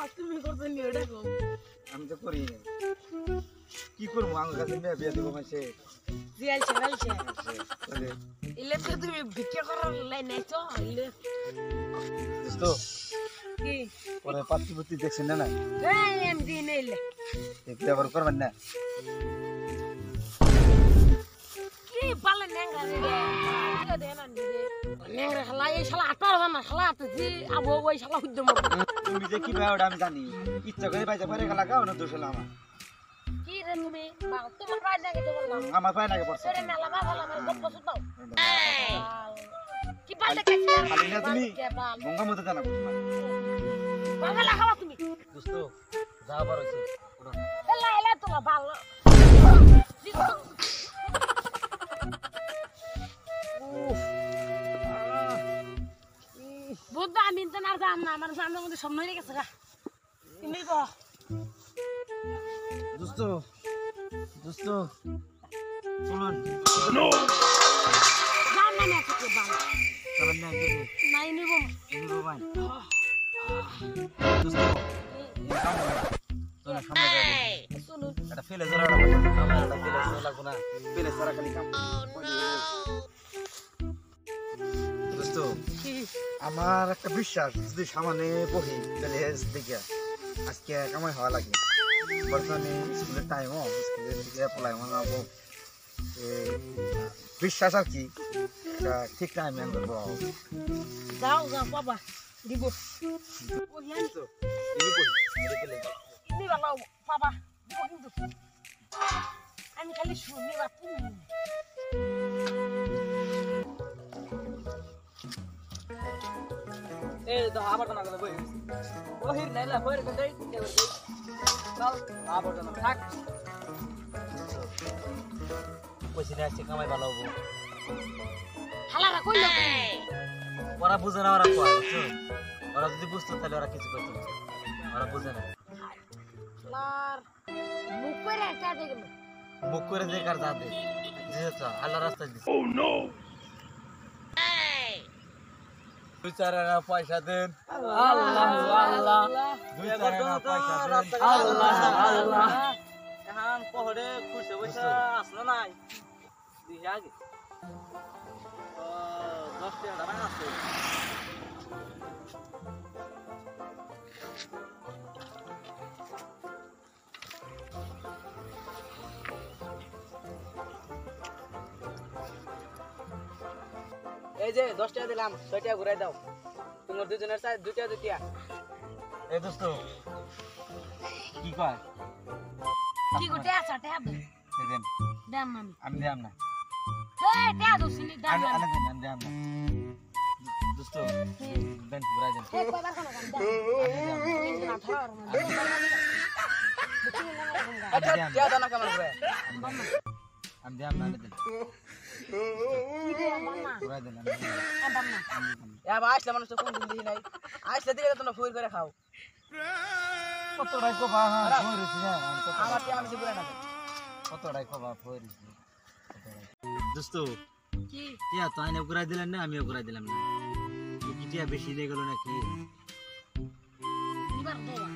তুমি করতে নিও দেখো আমি তো করি কি করবো আমার কাছে মেয়ে বিয়ে দেবো মাসে জিয়াল ছেড়ালছে তাহলে ইলে তো তুমি ভিক্ষা করার লাই নাই তো ইলে দোস্ত কি পরে পাত্রী পুত্রী দেখছেন না না এই এমডি নেইলে দেখলে আবার করবেন না কি পালে নেংরা রে কি দেন আনি রে নেংরা খালা এই শালা আটার বানা খালা আটজি আবো ওই শালা হুদ্দ মর তুমি যে কি ভাই ওটা আমি জানি ইচ্ছা করে পাইতে পারে গেলা গাও না দোষ হলো আমার কি রে তুমি বা তোমার পায় না তো বললাম আমার পায় নাকি পড়ছে সরে মেলা বা ভালো আমার গপ্প শুনাও কি পালে কাছে খালি না তুমি গঙ্গা মতো জানা বাংলা খাওয়া তুমি দোস্ত যা আবার হইছে এলা এলা তোলা ভালো বুদ্ধ আমি তো না জান না আমার সামনে মধ্যে সামনে রেখে গেছে গা তুমি গো দোস্ত দোস্ত চলুন জান না না কিছু বাল চলুন না দেখো নাই নিব নিব ভাই দোস্ত চলো সামনে যাই শুনুন এটা ফেলে জোরাটা বাজে আমার এটা ফেলে জোরা লাগবো না ফেলে সারা খালি কাম দোস্ত আমার একটা বিশ্বাস যদি সামনে বহি তাহলে দেখে আজকে কামাই হওয়া লাগে বর্তমানে স্কুলের টাইমও স্কুলের দিকে পলাই মানাবো বিশ্বাস আর কি ঠিক টাইমে আমি করবো যাও যাও বাবা দিব বাবা দিব কিন্তু আমি খালি শুনি বাপু ए तो आबर तना गले बहिर नाइला बहिर गदै के गर्दै चल आबर तना थाक পয়সা আসছে কামাই ভালো হবো হালারা কইলো ওরা বুঝে না ওরা কয় বুঝছো ওরা যদি বুঝতো তাহলে ওরা কিছু করতো না ওরা বুঝে না লার মুখ করে একটা দেখল মুখ করে যে কার যাবে বুঝেছো আল্লাহ রাস্তায় দিছে ও নো বিচারেরা পয়সা দেন আল্লাহ আল্লাহ বিচারেরা পয়সা দেন আল্লাহ আল্লাহ এখন পহরে খুশে বসে আসলো নাই দিছে আগে 10 টাকা দাম আছে এই যে 10 টাকা দিলাম 6 টাকা ঘুরাই দাও তোমার দুজনের সাথে দুইটা দুইটা এই দোস্ত কি কয় কি গুটে আছে ট্যাব দেন দাম আমি দিলাম না এই ট্যাব দছিনি দাম আমি দিলাম না দোস্ত দেন ঘুরাই দেন এই কয়বার কোন গান দাম না ধর আচ্ছা টাকা দাও না কেমন করে আমি দিলাম না দেন কি রে মামা ঘুরাই দেন দাম না এ ভাই আসলে মানুষ তো কোন দিন দিই নাই আসলে দিলে তোমরা ফুল করে খাও কতটাই কবা ফরিছি না আমার কি আমি দিবো না কতটাই কবা ফরিছি দোস্ত কি টিয়া তো আইনে ঘুরাই দিলেন না আমিও ঘুরাই দিলাম না কি টিয়া বেশি নিয়ে গেল নাকি এবার দেবা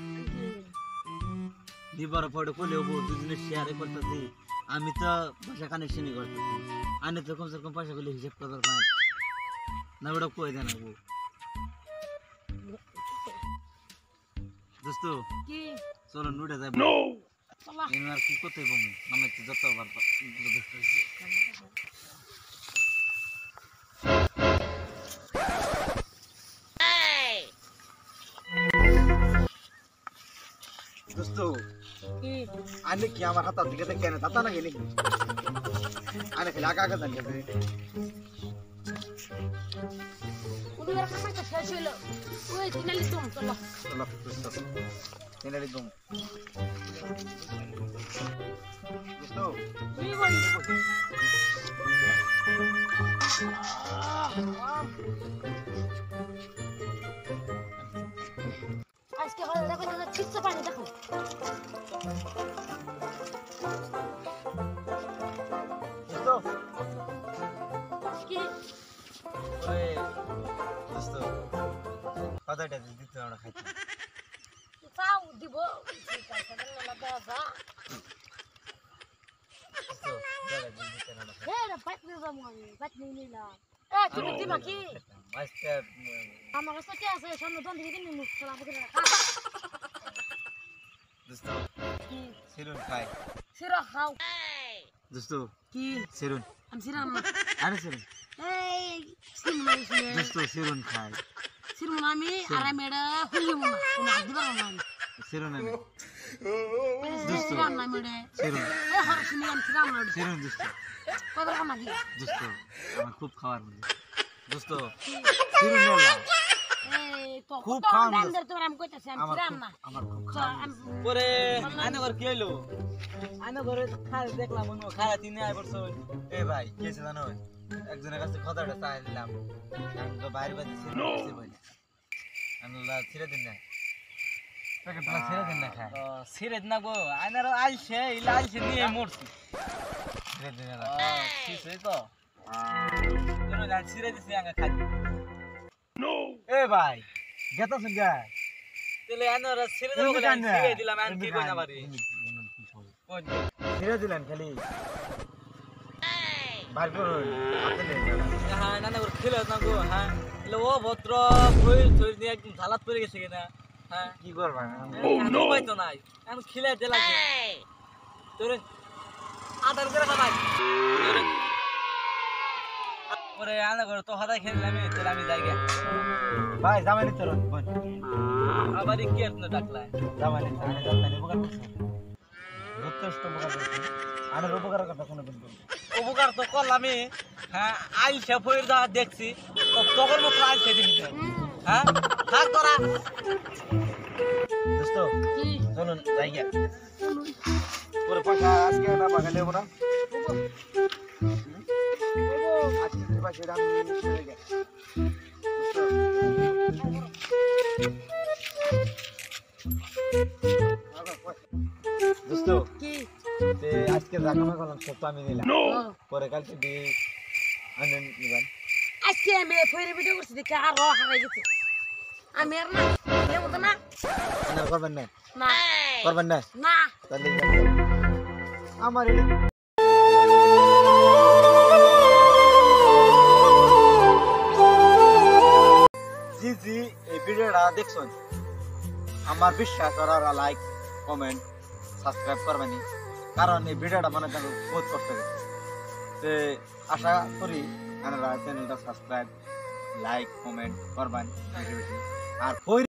দিবার পরে কইলে ও দুজনে শেয়ারে করতেছি আমি তো পয়সা কানেকশনই করতেছি আনে তো কমসে কম পয়সা গুলো হিসাব করতে পারেন না ওটা কই দেন আবু দোস্ত কি চলো নুডে যাই চলা এবার কি করতে বম আমি তো যতবার দোস্ত কি আনে কি আমার হাত দিকে দেখে না দাতা না গেলি আনে খেলা আগা আগা জানি উনিবার কাছে তো শেষ হলো ওই তিনালি তুমি চলো চলো দোস্ত এনে দম দোস্ত তুই বল আজকে হল দেখো তো ঠিকছে পানি দেখো দোস্ত কি ওরে দোস্ত কতটা দিতে আমরা খাইতে চাও দিব ঠিক আছে না দাদা রে পাটনি জামাই পাটনি নিলা তুমি দিবা কি আমার কাছে কি আছে সামনে দন দিকে নিমু খেলা বকে দোস্ত সেরুন খাই সিরা খাও দোস্ত কি সেরুন আমি সিরা না আরে সেরুন এই সিমলাই সিমে দোস্ত সেরুন খাই সিরমুনা আমি আর মেডা হুলি মুনা কোন দিবা না আমি সেরুন আমি দোস্ত না মেডা সেরুন এই হরসনি আমি সিরা না সেরুন দোস্ত কত না কি দোস্ত আমার খুব খাওয়ার মধ্যে দোস্ত সেরুন না এই তো খুব খুব খাওয়ার দাম মধ্যে। দের তোর আমি কইতাছি আমি সিরা না আমার খুব খাওয়ার মধ্যে। পরে আয়না ঘর কি হইলো আয়না ঘরে খালি দেখলাম মনে খালা তিনে আই পড়ছো এ ভাই কি হয়েছে জানো একজনের কাছে কথাটা চাই দিলাম আমি তো বাইরে বাজে ছিঁড়ে বলি আমি ছিঁড়ে দিন না প্যাকেটটা ছিঁড়ে দিন না খায় সিরেত না গো আয়নার আইছে ইলা আইছে নিয়ে মরছি ছিঁড়ে দিন না ঠিক তো তুমি না সিরে দিছি আঙ্গা খাই এ ভাই গেতা সুগা তেলে আয়নার সিরে দেব বলে সিরে দিলাম আন কি কই না পারি কোন ছিঁড়ে দিলেন খালি বার করুন আপনি নেন হ্যাঁ না না ওর খেলে না গো হ্যাঁ এলে ও ভদ্র ফইল থইল নিয়ে একদম ঝালাত পড়ে গেছে কিনা হ্যাঁ কি করবেন ও পাই তো নাই আমি খেলে দে লাগে তোর আদার করে খাবাই পরে আনা করে তো হাদাই খেললাম তোর আমি যাই গে ভাই জামানি চলুন বোন আবার কি আর না ডাকলা জামানি আনে জানতানি উপকার করছে যথেষ্ট উপকার করছে আনের উপকার কথা কোনো দিন বলবো উপকার তো করলামই হ্যাঁ আইসা ফইর দা দেখছি তো তখন মতো আইসা দিছি হ্যাঁ থাক তোরা দোস্ত কি চলুন যাই গিয়া পরে পয়সা আজকে না পাকা দেবো না আজকে যে পয়সা আমি চলে গে দোস্ত কি আজকে যা কামাই করলাম সব তো আমি দিলাম পরে কালকে দিয়ে আনেন নিবেন আজকে আমি ফেরে ভিডিও করছি দেখে আর হারাই গেছে আমি আর না দেব তো না আনার করবেন না না করবেন না না তাহলে আমার জি জি এই ভিডিওটা দেখছেন আমার বিশ্বাস ওরা লাইক কমেন্ট সাবস্ক্রাইব করবেন কারণ এই ভিডিওটা বানাতে আমি বহুত কষ্ট করছি আশা করি আপনারা চ্যানেলটা সাবস্ক্রাইব লাইক কমেন্ট করবেন আর